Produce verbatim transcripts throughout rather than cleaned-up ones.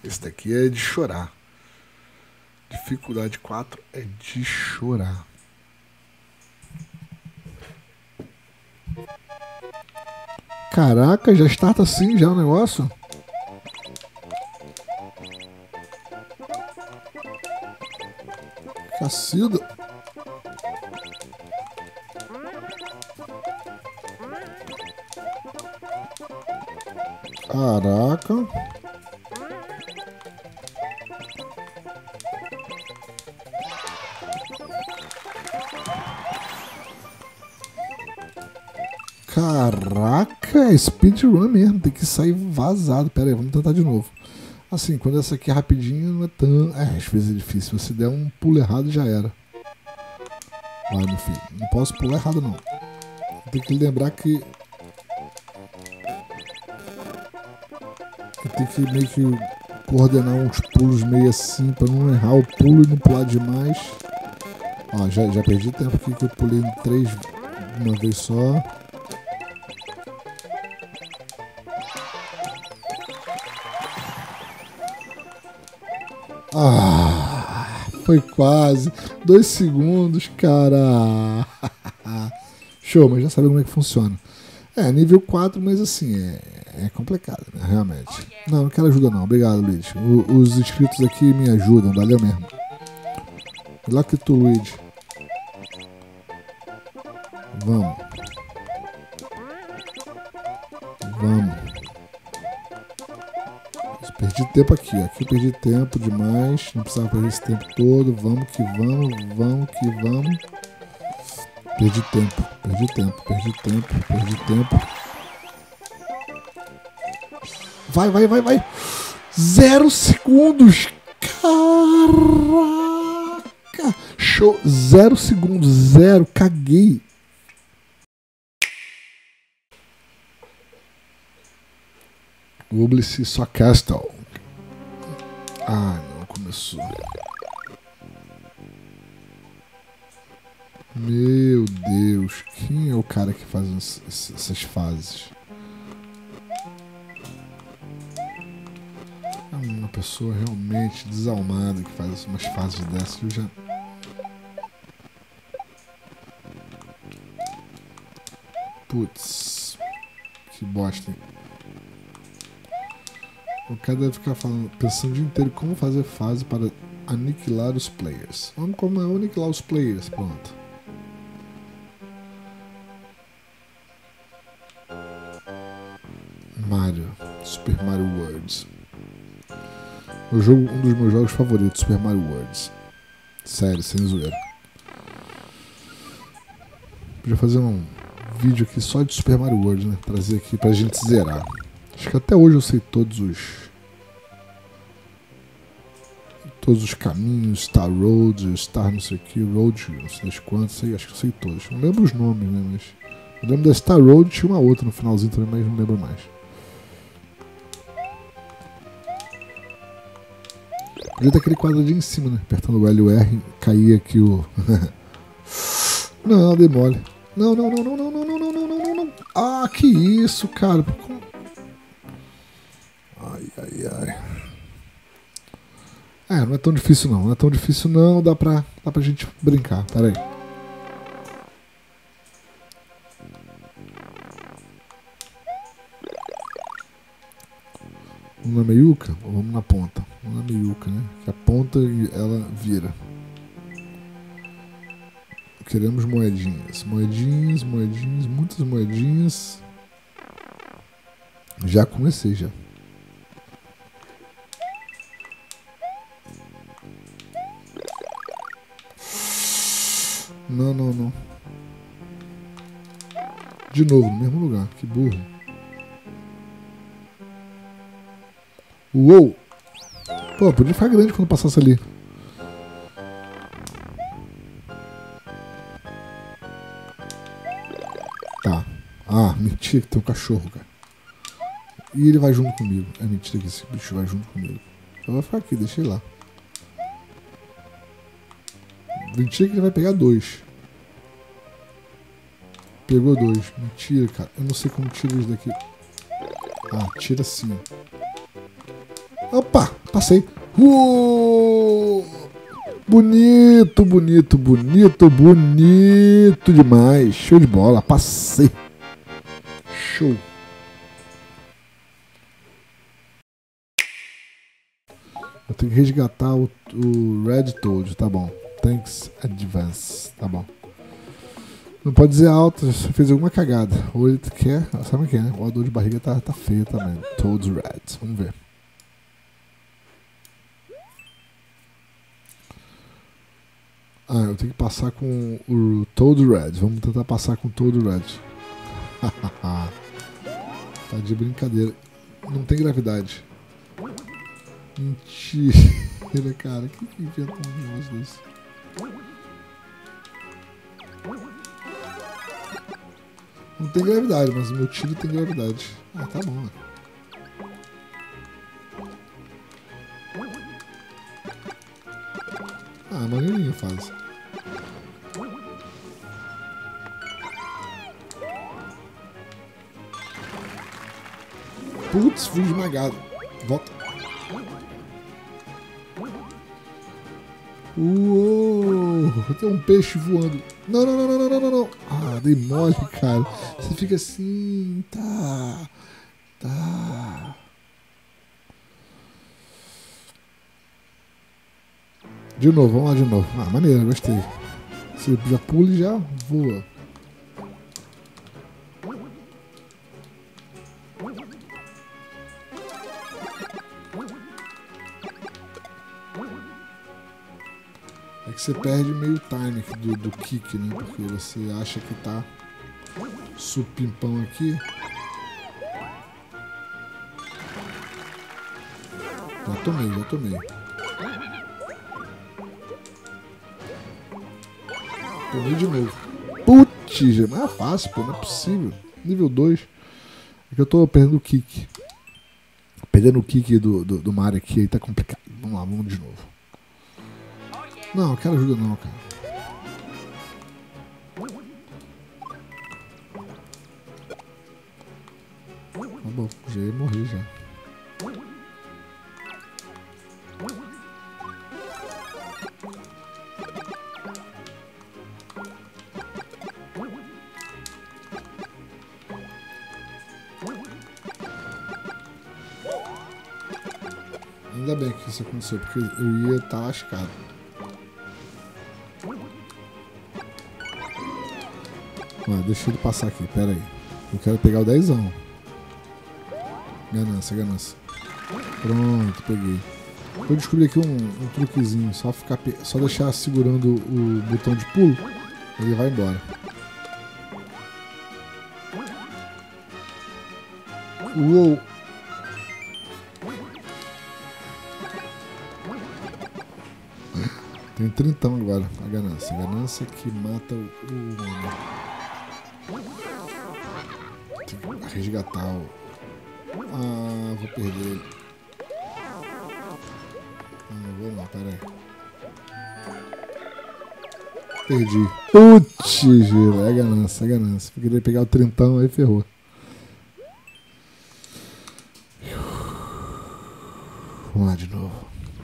Esse daqui é de chorar. Dificuldade quatro é de chorar. Caraca, já starta assim já o negócio? Cacilda. Caraca. Caraca, é speedrun mesmo, tem que sair vazado. Pera aí, vamos tentar de novo. Assim, quando essa aqui é rapidinho, não é tão... É, às vezes é difícil. Se der um pulo errado, já era. Vai, meu filho. Não posso pular errado, não. Tem que lembrar que... Eu tenho que meio que coordenar uns pulos meio assim, pra não errar o pulo e não pular demais. Ó, já, já perdi tempo aqui que eu pulei em três de uma vez só. Ah, foi quase. Dois segundos, cara. Show, mas já sabe como é que funciona. É, nível quatro, mas assim, é, é complicado, né? Realmente. Não, não quero ajuda não. Obrigado, Luigi. O, os inscritos aqui me ajudam, valeu mesmo. Lucky to Luigi. Vamos. Vamos. Perdi tempo aqui, ó. Aqui eu perdi tempo demais. Não precisava perder esse tempo todo. Vamos que vamos, vamos que vamos. Perdi tempo, perdi tempo, perdi tempo, perdi tempo. Vai, vai, vai, vai. Zero segundos. Caraca. Show. Zero segundos. Zero. Caguei. Publish só Castle. Ah, não. Começou. Meu Deus. Quem é o cara que faz essas fases? É uma pessoa realmente desalmada que faz umas fases dessas. Eu já... Putz. Que bosta, hein? O cara deve ficar falando, pensando o dia inteiro como fazer fase para aniquilar os players. Vamos como aniquilar os players, pronto. Mario, Super Mario World. Meu jogo, um dos meus jogos favoritos, Super Mario World. Sério, sem zoeira. Podia fazer um vídeo aqui só de Super Mario World, né? Trazer aqui pra gente zerar. Acho que até hoje eu sei todos os... Todos os caminhos, Star Road, Star não sei o que, Road, não sei das quantas, sei, acho que eu sei todos. Não lembro os nomes, né? Mas... Eu lembro da Star Road, tinha uma outra no finalzinho também, mas não lembro mais. Podia ter aquele quadradinho em cima, né? Apertando o L e o R, caía aqui o... Não, dei mole. Não, não, não, não, não, não, não, não, não, não, não. Ah, que isso, cara. Ai, ai, ai. É, não é tão difícil não, não é tão difícil não, dá pra, dá pra gente brincar, pera aí. Vamos na meiuca ou vamos na ponta? Vamos na meiuca, né? Que a ponta ela vira. Queremos moedinhas, moedinhas, moedinhas, muitas moedinhas. Já comecei já. Não, não, não. De novo, no mesmo lugar. Que burro. Uou! Pô, podia ficar grande quando passasse ali. Tá. Ah, mentira que tem um cachorro, cara. E ele vai junto comigo. É mentira que esse bicho vai junto comigo. Eu vou ficar aqui, deixa ele lá. Mentira que ele vai pegar dois. Pegou dois. Mentira, cara. Eu não sei como tira isso daqui. Ah, tira sim. Opa, passei. Uou! Bonito, bonito, bonito, bonito demais. Show de bola, passei. Show. Eu tenho que resgatar o, o Red Toad, tá bom. Thanks, advance, tá bom. Não pode dizer alto, você fez alguma cagada. Ou ele quer, sabe o que é, né? O dor de barriga tá, tá feio também. Toad's Red, vamos ver. Ah, eu tenho que passar com o Toad Red. Vamos tentar passar com o Toad Red. Tá de brincadeira. Não tem gravidade. Mentira, cara. Quem que inventa um negócio desse? Não tem gravidade, mas o meu tiro tem gravidade. Ah, tá bom, né? Ah, maneirinha faz. Putz, fui esmagado. Volta. Uou, tem um peixe voando. Não, não, não, não, não, não, não. Ah, dei mole, cara. Você fica assim, tá, tá. De novo, vamos lá de novo. Ah, maneiro, gostei. Você já pula e já voa. É que você perde meio o time do, do kick, né? Porque você acha que tá supimpão aqui. Já tomei, já tomei. Tomei de novo. Putz, mas é fácil, pô, não é possível. Nível dois. É que eu tô perdendo o kick. Perdendo o kick do, do, do Mario aqui, aí tá complicado. Vamos lá, vamos de novo. Não, eu quero ajuda não, cara. Tá bom, já ia morrer já. Ainda bem que isso aconteceu, porque eu ia estar lascado. Ah, deixa ele passar aqui, pera aí. Eu quero pegar o dezão. Ganância, ganância. Pronto, peguei. Eu descobri aqui um, um truquezinho. Só, ficar, só deixar segurando o botão de pulo, ele vai embora. Uou! Tem trintão agora, a ganância. A ganância que mata o homem. Tem que resgatar o... Ah, vou perder ele. Não, não vou não, pera aí. Perdi. Putz, giro. É ganância, é ganância. Eu queria pegar o trintão, aí ferrou. Vamos lá de novo.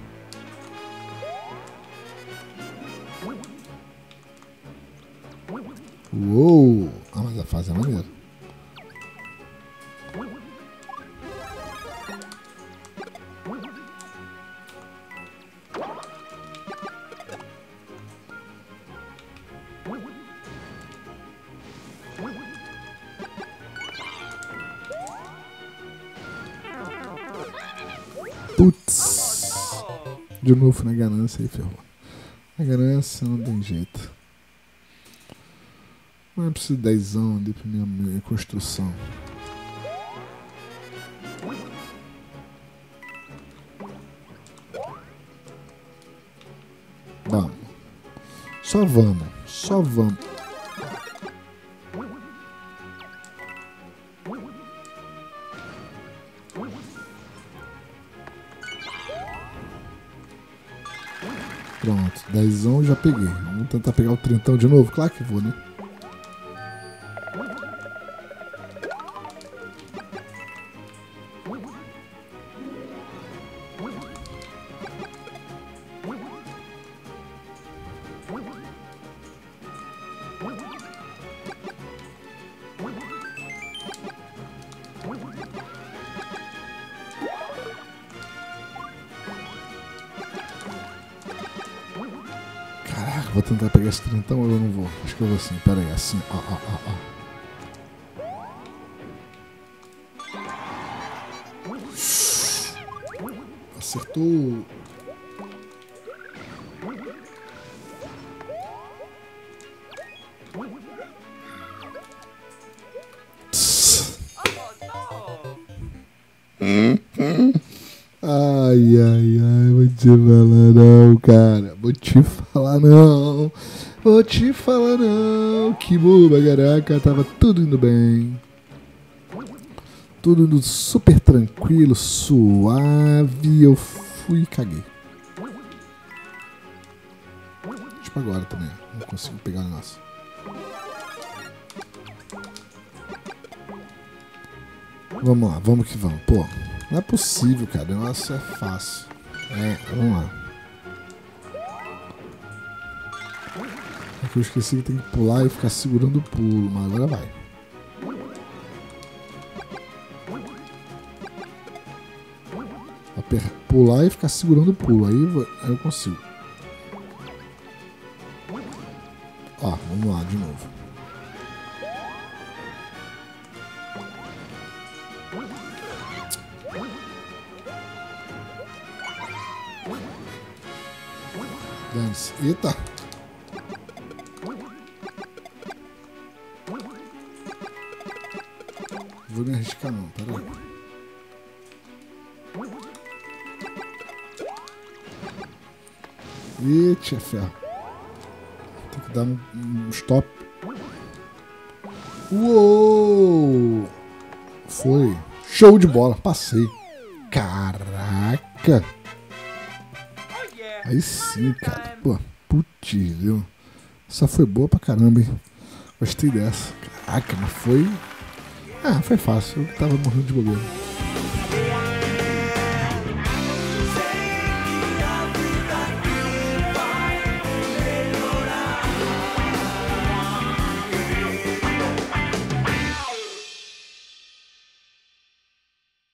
Uou! Ah, mas a fase é maneira. Putz! De novo na ganância aí ferrou. Na ganância não tem jeito. Não é preciso dezão ali pra minha, minha construção. Vamos. Só vamos. Só vamos. Pronto. Dezão já peguei. Vamos tentar pegar o trintão de novo? Claro que vou, né? vou tentar pegar esse trintão ou eu não vou? Acho que eu vou sim. Pera aí, assim. Ó, ó, ó, ó. Acertou. Ai, ai, ai, vou te falar não, cara. Vou te falar não. Vou te falar não. Que boba, caraca. Tava tudo indo bem. Tudo indo super tranquilo, suave. Eu fui e caguei. Tipo agora também. Não consigo pegar o negócio. Vamos lá, vamos que vamos. Pô, não é possível, cara. O negócio é fácil. É, vamos lá. É que eu esqueci que tem que pular e ficar segurando o pulo, mas agora vai. Aper- pular e ficar segurando o pulo, aí, vou, aí eu consigo. Ó, vamos lá de novo. Dance. Eita! Vou me arriscar não, pera aí. Eita, ferro. Tem que dar um, um stop. Uou! Foi. Show de bola. Passei. Caraca! Aí sim, cara. Pô, putz, viu? Essa foi boa pra caramba, hein? Gostei dessa. Caraca, mas foi... Ah, foi fácil. Eu tava morrendo de bobeira.